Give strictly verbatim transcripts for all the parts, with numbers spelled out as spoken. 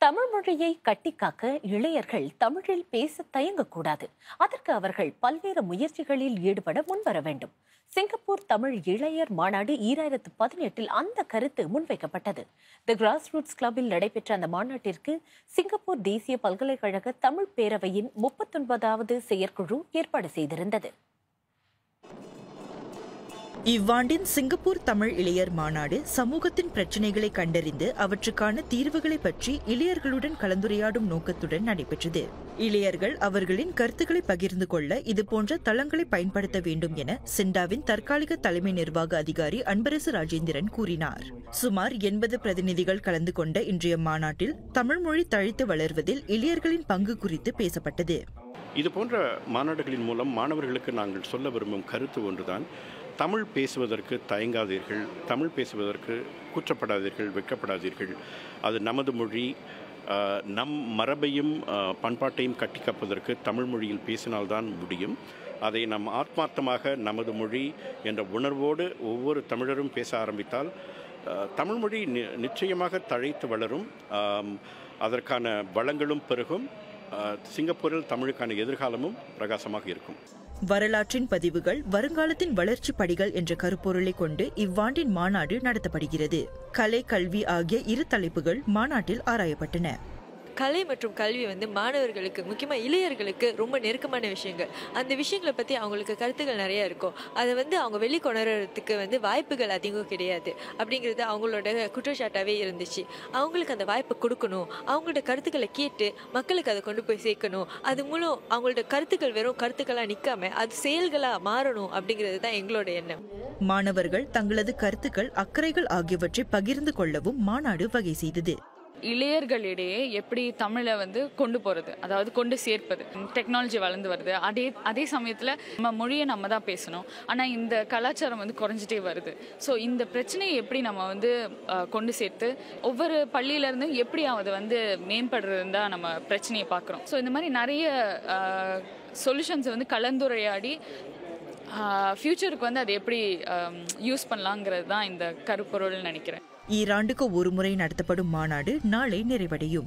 தமிழ் மொழியை கட்டிக்காக்க இளையர்கள் தமிழில் பேச தயங்கக்கூடாது. அதற்கு அவர்கள் பல்வேறு முயற்சிகளில் ஈடுபட முன்வர வேண்டும். சிங்கப்பூர் தமிழ் இளையர் மாநாடு ஈராயிரத்து பதினெட்டில் அந்த கருத்து முன்வைக்கப்பட்டது. தி கிராஸ் ரூட்ஸ் கிளப்பில் நடைபெற்ற அந்த மாநாட்டிற்கு சிங்கப்பூர் தேசிய பல்கலைக்கழக தமிழ் பேரவையின் முப்பத்தொன்பதாவது செயற்குழு ஏற்பாடு செய்திருந்தது. இவ்வாண்டின் சிங்கப்பூர் தமிழ் இளையர் மாநாடு சமூகத்தின் பிரச்சினைகளை கண்டறிந்து அவற்றுக்கான தீர்வுகளை பற்றி இளையர்களுடன் கலந்துரையாடும் நோக்கத்துடன் நடைபெற்றது. இளையர்கள் அவர்களின் கருத்துக்களை பகிர்ந்து கொள்ள இதுபோன்ற தளங்களை பயன்படுத்த வேண்டும் என சிண்டாவின் தற்காலிக தலைமை நிர்வாக அதிகாரி அன்பரசு ராஜேந்திரன் கூறினார். சுமார் எண்பது பிரதிநிதிகள் கலந்து கொண்ட இன்றைய மாநாட்டில் தமிழ் மொழி தழைத்து வளர்வதில் இளையர்களின் பங்கு குறித்து பேசப்பட்டது. இதுபோன்ற மாநாடுகளின் மூலம் மாணவர்களுக்கு நாங்கள் சொல்ல விரும்பும் கருத்து ஒன்றுதான், தமிழ் பேசுவதற்கு தயங்காதீர்கள், தமிழ் பேசுவதற்கு கூச்சப்படாதீர்கள், வெட்கப்படாதீர்கள். அது நமது மொழி. நம் மரபையும் பண்பாட்டையும் கட்டி காப்பதற்கு தமிழ் மொழியில் பேசினால்தான் முடியும். அதை நம் ஆத்மார்த்தமாக நமது மொழி என்ற உணர்வோடு ஒவ்வொரு தமிழரும் பேச ஆரம்பித்தால் தமிழ் மொழி நிச்சயமாக தழைத்து வளரும். அதற்கான வளங்களும் பெருகும். சிங்கப்பூரில் தமிழுக்கான எதிர்காலமும் பிரகாசமாக இருக்கும். வரலாற்றின் பதிவுகள் வருங்காலத்தின் வளர்ச்சி படிகள் என்ற கருப்பொருளை கொண்டு இவ்வாண்டின் மாநாடு நடத்தப்படுகிறது. கலை, கல்வி ஆகிய இரு தலைப்புகள் மாநாட்டில் ஆராயப்பட்டன. கலை மற்றும் கல்வி வந்து மாணவர்களுக்கு, முக்கியமாக இளையர்களுக்கு ரொம்ப நெருக்கமான விஷயங்கள். அந்த விஷயங்களை பற்றி அவங்களுக்கு கருத்துக்கள் நிறைய இருக்கும். அதை வந்து அவங்க வெளிக்கொணர்றதுக்கு வந்து வாய்ப்புகள் அதிகம் கிடையாது அப்படிங்கிறது அவங்களோட குற்றச்சாட்டாகவே இருந்துச்சு. அவங்களுக்கு அந்த வாய்ப்பை கொடுக்கணும், அவங்களோட கருத்துக்களை கேட்டு மக்களுக்கு அதை கொண்டு போய் சேர்க்கணும். அது மூலம் அவங்களோட கருத்துக்கள் வெறும் கருத்துக்களாக நிற்காம அது செயல்களாக மாறணும் அப்படிங்கிறது தான் எங்களோட எண்ணம். மாணவர்கள் தங்களது கருத்துக்கள், அக்கறைகள் ஆகியவற்றை பகிர்ந்து கொள்ளவும் மாநாடு வகை செய்தது. இளையர்களிடையே எப்படி தமிழை வந்து கொண்டு போகிறது, அதாவது கொண்டு சேர்ப்பது. டெக்னாலஜி வளர்ந்து வருது, அதே அதே சமயத்தில் நம்ம மொழியை நம்ம தான் பேசணும். ஆனால் இந்த கலாச்சாரம் வந்து குறைஞ்சிட்டே வருது. ஸோ இந்த பிரச்சனையை எப்படி நம்ம வந்து கொண்டு சேர்த்து ஒவ்வொரு பள்ளியிலேருந்தும் எப்படி அதை வந்து மேம்படுறதுன்னு தான் நம்ம பிரச்சனையை பார்க்குறோம். ஸோ இந்த மாதிரி நிறைய சொல்யூஷன்ஸை வந்து கலந்துரையாடி ஃபியூச்சருக்கு வந்து அதை எப்படி யூஸ் பண்ணலாங்கிறது தான் இந்த கருப்பொருள்னு நினைக்கிறேன். ஈராண்டுக்கு ஒரு முறை நடத்தப்படும் மாநாடு நாளை நிறைவடையும்.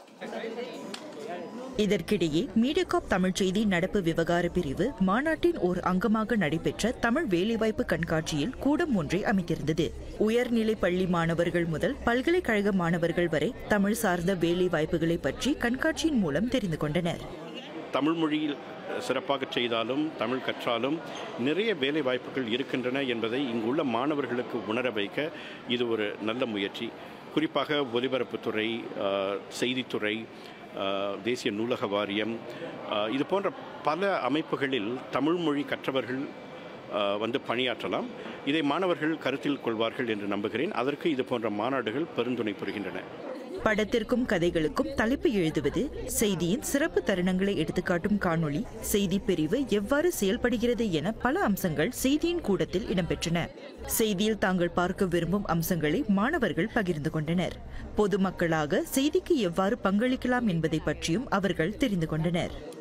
இதற்கிடையே மீடியாகாப் தமிழ் செய்தி நடப்பு விவகார பிரிவு மாநாட்டின் ஓர் அங்கமாக நடைபெற்ற தமிழ் வேலைவாய்ப்பு கண்காட்சியில் கூடம் ஒன்றை அமைத்திருந்தது. உயர்நிலை பள்ளி மாணவர்கள் முதல் பல்கலைக்கழக மாணவர்கள் வரை தமிழ் சார்ந்த வேலை வாய்ப்புகளை பற்றி கண்காட்சியின் மூலம் தெரிந்து கொண்டனர். தமிழ் மொழியில் சிறப்பாக செய்தாலும் தமிழ் கற்றாலும் நிறைய வேலை வாய்ப்புகள் இருக்கின்றன என்பதை இங்குள்ள மாணவர்களுக்கு உணர வைக்க இது ஒரு நல்ல முயற்சி. குறிப்பாக ஒலிபரப்புத்துறை, செய்தித்துறை, தேசிய நூலக வாரியம், இது போன்ற பல அமைப்புகளில் தமிழ் மொழி கற்றவர்கள் வந்து பணியாற்றலாம். இதை மாணவர்கள் கருத்தில் கொள்வார்கள் என்று நம்புகிறேன். அதற்கு இது போன்ற மாநாடுகள் பெருந்துணை புரிகின்றன. படத்திற்கும் கதைகளுக்கும் தலைப்பு எழுதுவது, செய்தியின் சிறப்பு தருணங்களை எடுத்துக்காட்டும் காணொளி, செய்தி பிரிவு எவ்வாறு செயல்படுகிறது என பல அம்சங்கள் செய்தியின் கூடத்தில் இடம்பெற்றன. செய்தியில் தாங்கள் பார்க்க விரும்பும் அம்சங்களை மாணவர்கள் பகிர்ந்து கொண்டனர். பொதுமக்களாக செய்திக்கு எவ்வாறு பங்களிக்கலாம் என்பதை பற்றியும் அவர்கள் தெரிந்து கொண்டனர்.